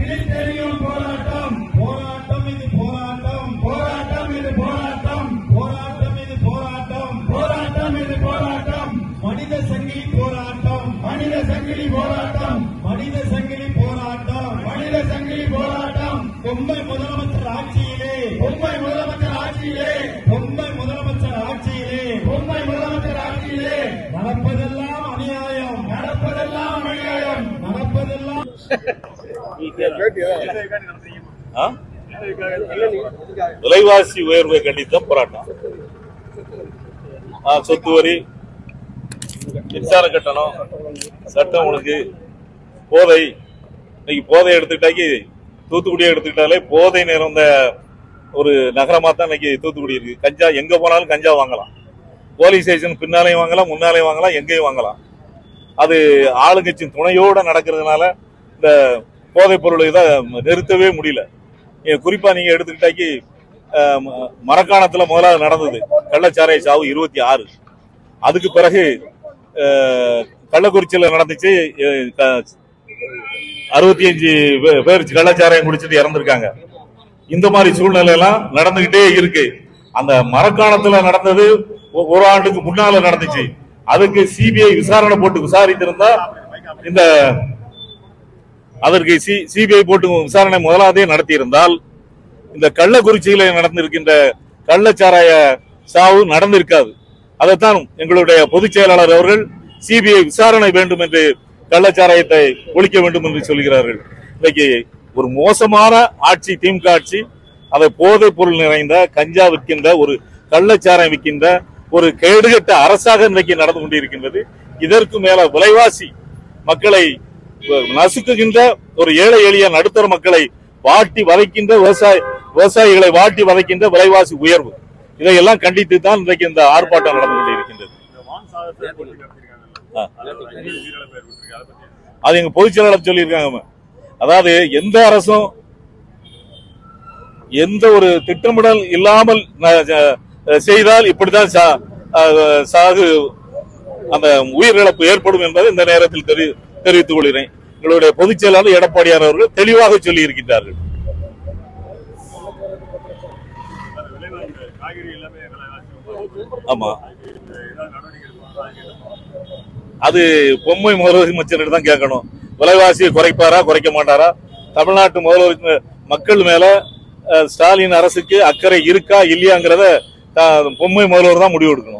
தெரியும் போராட்டம் போராட்டம் இது போராட்டம் போராட்டம் இது போராட்டம் போராட்டம் இது போராட்டம் போராட்டம் இது போராட்டம் மனித சங்கிலி போராட்டம் மனித சங்கிலி போராட்டம் மனித சங்கிலி போராட்டம் மனித சங்கிலி போராட்டம் பொம்மை முதலமைச்சர் ஆட்சியிலே பொம்மை முதலமைச்சர் ஆட்சியிலே பொம்மை முதலமைச்சர் ஆட்சியிலே பொம்மை முதலமைச்சர் ஆட்சியிலே நடப்பதெல்லாம் அநியாயம் நடப்பதெல்லாம் அநியாயம் நடப்பதெல்லாம் விலைவாசி உயர்வை கண்டித்த போராட்டம். சொத்து வரி, மின்சார கட்டணம், சட்டம் ஒழுங்கு, போதை. இன்னைக்கு போதை எடுத்துக்கிட்டாக்கி தூத்துக்குடியை எடுத்துக்கிட்டாலே போதை நிறைந்த ஒரு நகரமா தான் இன்னைக்கு தூத்துக்குடி இருக்கு. கஞ்சா எங்க போனாலும் கஞ்சா வாங்கலாம். போலீஸ் ஸ்டேஷன் பின்னாலையும் வாங்கலாம், முன்னாலையும் வாங்கலாம், எங்கேயும் வாங்கலாம். அது ஆளுங்கட்சியின் துணையோட நடக்கிறதுனால இந்த போதைப் பொருளை தான் நிறுத்தவே முடியல. குறிப்பா நீங்க எடுத்துக்கிட்டாக்கி மரக்காணத்துல முதலாவது நடந்தது கள்ளச்சாராய சாவு 26. அதுக்கு பிறகு கள்ளக்குறிச்சியில நடந்துச்சு 65 பேர் கள்ளச்சாராயம் குடிச்சிட்டு இறந்திருக்காங்க. இந்த மாதிரி சூழ்நிலை எல்லாம் நடந்துகிட்டே இருக்கு. அந்த மரக்காணத்துல நடந்தது ஒரு ஆண்டுக்கு முன்னால நடந்துச்சு. அதுக்கு சிபிஐ விசாரணை போட்டு விசாரித்திருந்தா இந்த அதற்கு சிபிஐ போட்டு விசாரணை முதலாவதே நடத்தி இருந்தால் இந்த கள்ளக்குறிச்சியில நடந்திருக்கின்ற கள்ளச்சாராய சாவு நடந்திருக்காது. அதைத்தான் எங்களுடைய பொதுச் செயலாளர் அவர்கள் சிபிஐ விசாரணை வேண்டும் என்று கள்ளச்சாராயத்தை ஒழிக்க வேண்டும் என்று சொல்கிறார்கள். இன்னைக்கு ஒரு மோசமான ஆட்சி திமுக ஆட்சி. அதை போதைப் பொருள் நிறைந்த கஞ்சா விற்கின்ற ஒரு கள்ளச்சாராயம் விற்கின்ற ஒரு கேடுகட்ட அரசாக இன்றைக்கு நடந்து கொண்டிருக்கின்றது. இதற்கு மேல விலைவாசி மக்களை நசுக்குகின்ற ஒரு ஏழை எளிய நடுத்தர மக்களை வாட்டி வதைக்கின்ற விவசாயிகளை வாட்டி வதைக்கின்ற விலைவாசி உயர்வு, இதையெல்லாம் கண்டித்து தான் இன்றைக்கு இந்த ஆர்ப்பாட்டம் நடந்து கொண்டிருக்கின்றது. அது எங்க பொதுச் செயலாளர் சொல்லியிருக்காங்க. அதாவது எந்த அரசும் எந்த ஒரு திட்டமிடல் இல்லாமல் செய்தால் இப்படிதான் சாகு அந்த உயிரிழப்பு ஏற்படும் என்பதை இந்த நேரத்தில் தெரிவித்துக் கொள்கிறேன். எங்களுடைய பொதுச் செயலாளர் எடப்பாடியார் அவர்கள் தெளிவாக சொல்லி இருக்கின்றார்கள். ஆமா, அது பொம்மை முதலமைச்சர் தான் கேட்கணும். விலைவாசியை குறைப்பாரா குறைக்க மாட்டாரா? தமிழ்நாட்டு முதலமைச்சர் மக்கள் மேல ஸ்டாலின் அரசுக்கு அக்கறை இருக்கா இல்லையாங்கிறத பொம்மை முதல்வர் தான் முடிவு எடுக்கணும்.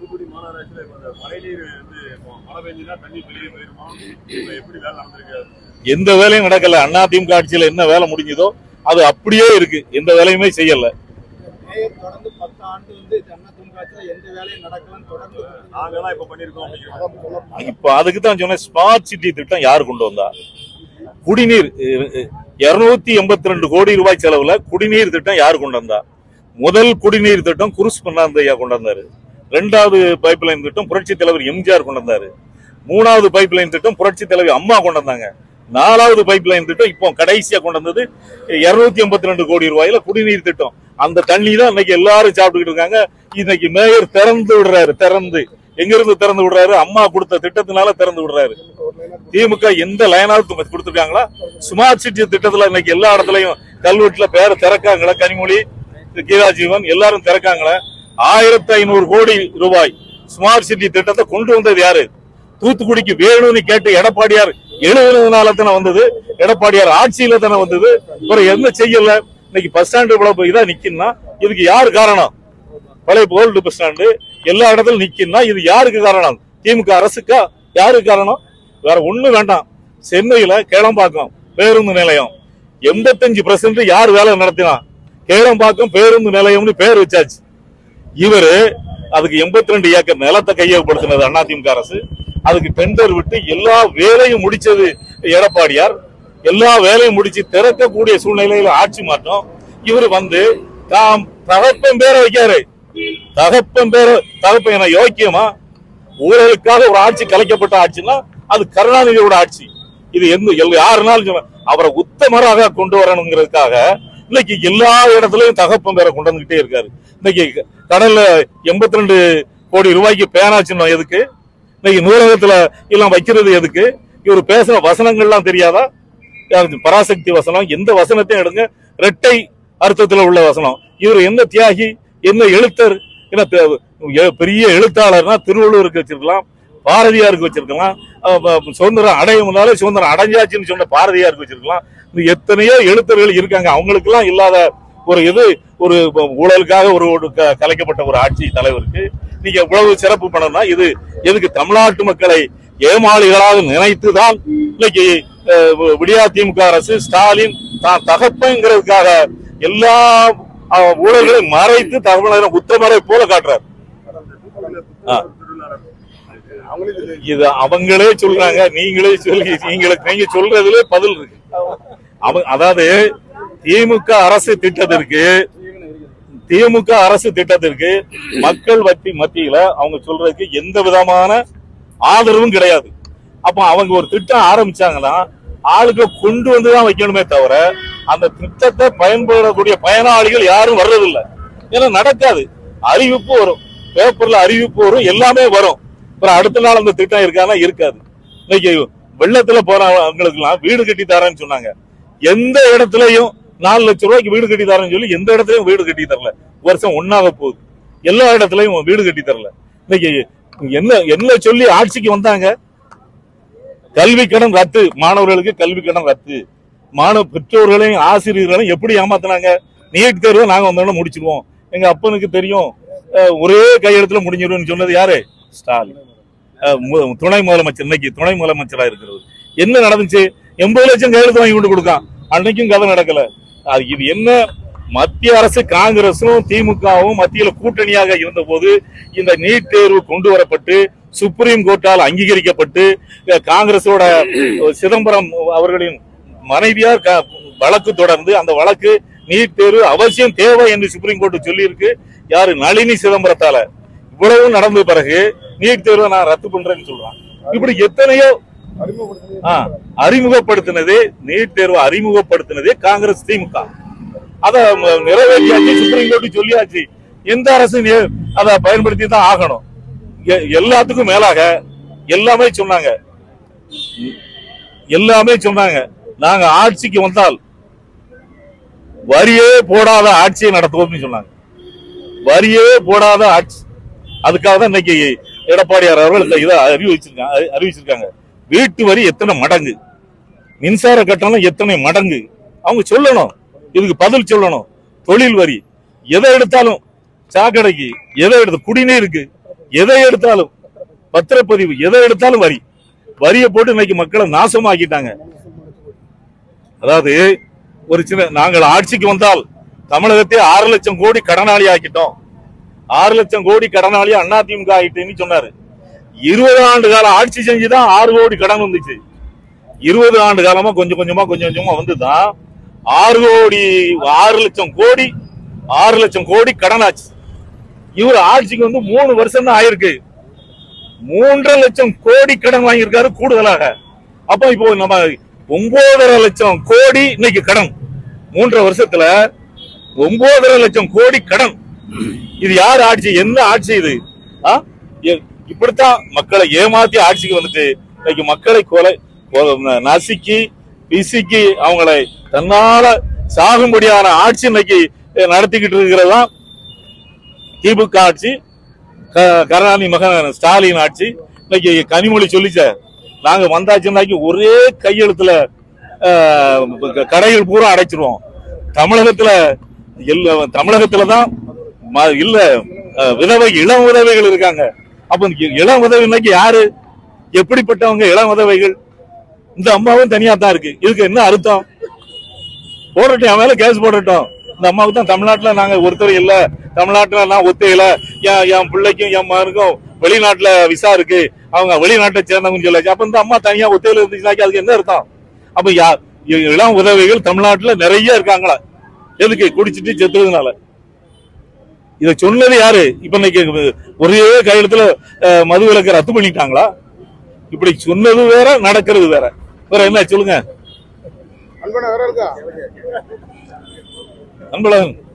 எந்த வேலையும் நடக்கல. அதிமுக ஆட்சியில் என்ன வேலை முடிஞ்சதோ அது அப்படியே இருக்கு. எந்த வேலையுமே செய்யல. இப்ப அதுக்கு தான் சொன்ன ஸ்மார்ட் சிட்டி திட்டம் யாரு கொண்டு வந்தா? குடிநீர் 282 கோடி ரூபாய் செலவுல குடிநீர் திட்டம் யாரு கொண்டு வந்தா? முதல் குடிநீர் திட்டம் குருஸ் பண்ணாந்தையா கொண்டு வந்தாரு. 2வது பைப்லைன் திட்டம் புரட்சி தலைவர் எம்ஜிஆர் கொண்டு வந்தாரு. 3வது பைப்லைன் திட்டம் புரட்சி தலைவர் அம்மா கொண்டு வந்தாங்க. 4வது பைப்லைன் திட்டம் இப்போ கடைசியா கொண்டு வந்தது 282 கோடி ரூபாயில குடிநீர் திட்டம். அந்த தண்ணி தான் இன்னைக்கு எல்லாரும் சாப்பிட்டுக்கிட்டு இருக்காங்க. இன்னைக்கு மேயர் திறந்து விடுறாரு. எங்க இருந்து திறந்து விடுறாரு? அம்மா கொடுத்த திட்டத்தினால திறந்து விடுறாரு. திமுக எந்த லைனாவது கொடுத்துருக்காங்களா? ஸ்மார்ட் சிட்டி திட்டத்துல இன்னைக்கு எல்லா இடத்துலயும் கல்வெட்டுல பேரை திறக்காங்களா? கனிமொழி, கீதா ஜீவன் எல்லாரும் திறக்காங்களா? 1500 கோடி ரூபாய் ஸ்மார்ட் சிட்டி திட்டத்தை கொண்டு வந்தது யாரு? தூத்துக்குடிக்கு வேணும்னு கேட்டு எடப்பாடியார் எழுதுனதுனால தானே வந்தது. எடப்பாடியார் ஆட்சியில தானே வந்தது. என்ன செய்யல? இன்னைக்கு பஸ் ஸ்டாண்டு இவ்வளவு இதா நிக்கணும்னா இதுக்கு யாரு காரணம்? பழைய ஓல்டு பஸ் ஸ்டாண்டு எல்லா இடத்துலயும் நிக்கணும்னா இது யாருக்கு காரணம்? திமுக அரசுக்கா? யாருக்கு காரணம்? வேற ஒண்ணு வேண்டாம். சென்னையில கேளம்பாக்கம் பேருந்து நிலையம் 85% யார் வேலை நடத்தினா? கேளம்பாக்கம் பேருந்து நிலையம்னு பேர் வச்சாச்சு. இவரு அதுக்கு 82 ஏக்கர் நிலத்தை கையகப்படுத்தினது அதிமுக அரசு. அதுக்கு டெண்டர் விட்டு எல்லா வேலையும் முடிச்சது எடப்பாடியார். எல்லா வேலையும் முடிச்சு திறக்கக்கூடிய சூழ்நிலையில ஆட்சி மாற்றம். இவர் தாம் தகப்பன் பேரை வைக்காரு. தகப்பன் என யோக்கியமா? ஊழலுக்காக ஒரு ஆட்சி கலைக்கப்பட்ட ஆட்சினா அது கருணாநிதியோட ஆட்சி. இது யாருனாலும் அவரை உத்தமராக கொண்டு வரணுங்கிறதுக்காக இன்னைக்கு எல்லா இடத்துலயும் தகப்பன் பேரை கொண்டு வந்துகிட்டே இருக்காரு. இன்னைக்கு கடல்ல 82 கோடி ரூபாய்க்கு பேனா சின்னம் எதுக்கு? இன்னைக்கு நூலகத்துல எல்லாம் வைக்கிறது எதுக்கு? இவர் பேசுற வசனங்கள்லாம் தெரியாதா? பராசக்தி வசனம், எந்த வசனத்தையும் எடுங்க, இரட்டை அர்த்தத்துல உள்ள வசனம். இவர் என்ன தியாகி, என்ன எழுத்தர், என்ன பெரிய எழுத்தாளர்னா திருவள்ளுவருக்கு வச்சிருக்கலாம், பாரதியாருக்கு வச்சிருக்கலாம், சுதந்திரம் அடைய முன்னாலே சுதந்திரம் அடைஞ்சாச்சுன்னு சொன்ன பாரதியாருக்கு வச்சிருக்கலாம். எத்தனையோ எழுத்தர்கள் இருக்காங்க. அவங்களுக்கு எல்லாம் இல்லாத ஒரு இது, ஒரு ஊழலுக்காக ஒரு கலைக்கப்பட்ட ஒரு ஆட்சி தலைவருக்கு நீங்க எவ்வளவு சிறப்பு பண்ணணும்னா, இது எதுக்கு? தமிழ்நாட்டு மக்களை ஏமாளிகளாக நினைத்துதான் இன்னைக்கு விடியா திமுக அரசு ஸ்டாலின் தான் தகப்பங்கிறதுக்காக எல்லா ஊழல்களையும் மறைத்து தமிழக உத்தமரை போல காட்டுறாரு. இது அவங்களே சொல்றாங்க, நீங்களே சொல்லி நீங்க சொல்றதுல பதில் இருக்கு. அதாவது திமுக அரசு திட்டத்திற்கு மக்கள் மத்தியில அவங்க சொல்றதுக்கு எந்த விதமான ஆதரவும் கிடையாது. அப்ப அவங்க ஒரு திட்டம் ஆரம்பிச்சாங்கன்னா ஆளுகளை கொண்டு வந்துதான் வைக்கணுமே தவிர அந்த திட்டத்தை பயன்படக்கூடிய பயனாளிகள் யாரும் வர்றதில்லை. ஏன்னா நடக்காது. அறிவிப்பு வரும், பேப்பர்ல அறிவிப்பு வரும், எல்லாமே வரும். அப்புறம் அடுத்த நாள் அந்த திட்டம் இருக்கானா இருக்காது. இன்னைக்கு வெள்ளத்துல போறவங்களுக்கு எல்லாம் வீடு கட்டி தரேன்னு சொன்னாங்க. எந்த இடத்துலயும் 4 லட்சம் ரூபாய்க்கு வீடு கட்டி தரேன்னு சொல்லி எந்த இடத்துலயும் வீடு கட்டி தரல. வருஷம் ஒன்னாக போகுது, எல்லா இடத்துலயும் வீடு கட்டி தரல. இன்னைக்கு என்ன சொல்லி ஆட்சிக்கு வந்தாங்க? கல்வி கடன் ரத்து, மாணவர்களுக்கு கல்வி கடன் ரத்து. பெற்றோர்களையும் ஆசிரியர்களையும் எப்படி ஏமாத்தினாங்க? நீட் தேர்வை நாங்க வந்தோம்னா முடிச்சிருவோம், எங்க அப்பனுக்கு தெரியும், ஒரே கையெழுத்துல முடிஞ்சிடும் சொன்னது யாரு? ஸ்டாலின், துணை முதலமைச்சர். இன்னைக்கு துணை முதலமைச்சரா இருக்கிறது. என்ன நடந்துச்சு? 80 லட்சம் கையெழுத்து வாங்கி கொண்டு கொடுக்கான். அன்னைக்கும் கதை நடக்கல. இது என்ன? மத்திய அரசு காங்கிரசும் திமுகவும் மத்தியில கூட்டணியாக இருந்த போது இந்த நீட் தேர்வு கொண்டு வரப்பட்டு சுப்ரீம் கோர்ட்டால் அங்கீகரிக்கப்பட்டு காங்கிரஸோட சிதம்பரம் அவர்களின் மனைவியார் வழக்கு தொடர்ந்து அந்த வழக்கு நீட் தேர்வு அவசியம் தேவை என்று சுப்ரீம் கோர்ட் சொல்லி இருக்கு. யாரு? நளினி சிதம்பரத்தால. இவ்வளவு நடந்த பிறகு நீட் தேர்வை நான் ரத்து பண்றேன்னு சொல்றான். இப்படி எத்தனையோ அறிமுகப்படுத்தினதே, நீட் தேர்வு அறிமுகப்படுத்தினதே காங்கிரஸ் திமுக. அத நிறைவேற்றியாச்சு, சுப்ரீம் கோர்ட் சொல்லியாச்சு. எந்த அரசு அதை பயன்படுத்தி தான் ஆகணும். எல்லாத்துக்கும் மேலாக எல்லாமே சொன்னாங்க. நாங்க ஆட்சிக்கு வந்தால் வரியே போடாத ஆட்சியை நடத்துவோம்னு சொன்னாங்க. வரியே போடாத ஆட்சி. அதுக்காக தான் இன்னைக்கு எடப்பாடியார் அவர்கள் இந்த இதை அறிவிச்சிருக்காங்க. வீட்டு வரி எத்தனை மடங்கு, மின்சார கட்டணம் எத்தனை மடங்கு அவங்க சொல்லணும். இதுக்கு பதில் சொல்லணும். தொழில் வரி எதை எடுத்தாலும், சாக்கடைக்கு எதை எடுத்து, குடிநீருக்கு எதை எடுத்தாலும், பத்திரப்பதிவு எதை எடுத்தாலும் வரியை போட்டு இன்னைக்கு மக்களை நாசமாக்கிட்டாங்க. அதாவது ஒரு சின்ன, நாங்கள் ஆட்சிக்கு வந்தால் தமிழகத்தை 6 லட்சம் கோடி கடனாளி ஆக்கிட்டோம். 6 லட்சம் கோடி கடனாளி அதிமுக ஆகிட்டேன்னு சொன்னாரு. 20 ஆண்டு காலம் ஆட்சி செஞ்சுதான் 6 கோடி கடன் வந்துச்சு. 20 ஆண்டு காலமா கொஞ்சம் கொஞ்சமா வந்துதான் 6 லட்சம் கோடி கடன் ஆச்சு. இவர் ஆட்சிக்கு வந்து 3 வருஷம் தான் ஆயிருக்கு. 3.5 லட்சம் கோடி கடன் வாங்கியிருக்காரு கூடுதலாக. அப்போ இப்போ நம்ம 9.5 லட்சம் கோடி இன்னைக்கு கடன். 3 வருஷத்துல 9.5 லட்சம் கோடி கடன். இது யார் ஆட்சி? என்ன ஆட்சி இது? இப்படித்தான் மக்களை ஏமாத்தி ஆட்சிக்கு வந்துட்டு இன்னைக்கு மக்களை நசுக்கி பிசுக்கி அவங்களை தன்னால சாகும்படியான ஆட்சி இன்னைக்கு நடத்திக்கிட்டு இருக்கிறதா திமுக ஆட்சி. கருணாநிதி மகன் ஸ்டாலின் ஆட்சி. இன்னைக்கு கனிமொழி சொல்லிச்ச, நாங்க வந்தாச்சுன்னாக்கி ஒரே கையெழுத்துல கடைகள் பூரா அடைச்சிருவோம். தமிழகத்துலதான் இல்ல விதவை இளம் உதவிகள் இருக்காங்க. அப்ப இளம் உதவி இன்னைக்கு யாரு? எப்படிப்பட்டவங்க இளம் உதவிகள்? இந்த அம்மாவும் தனியா தான் இருக்கு. இதுக்கு என்ன அர்த்தம்? போடட்டும், என் மேல கேஸ் போடட்டும். இந்த அம்மாவுக்கு தான் தமிழ்நாட்டுல நாங்க ஒருத்தர் இல்ல, தமிழ்நாட்டுல நான் ஒத்தையில, என் பிள்ளைக்கும் என் மகனுக்கும் வெளிநாட்டுல விசா இருக்கு, அவங்க வெளிநாட்டை சேர்ந்தவங்க சொல்லாச்சு. அப்ப இந்த அம்மா தனியா ஒத்தையில இருந்துச்சுனாக்கி அதுக்கு என்ன அர்த்தம்? அப்ப இளம் உதவிகள் தமிழ்நாட்டுல நிறைய இருக்காங்களா? எதுக்கு? குடிச்சிட்டு செத்துறதுனால. இத சொன்னது யாரு? இப்ப இன்னைக்கு ஒரே கையெழுத்துல மது விலக்கை ரத்து பண்ணிட்டாங்களா? இப்படி சொன்னது வேற, நடக்கிறது வேற. வேற என்ன சொல்லுங்க அன்பழகன்?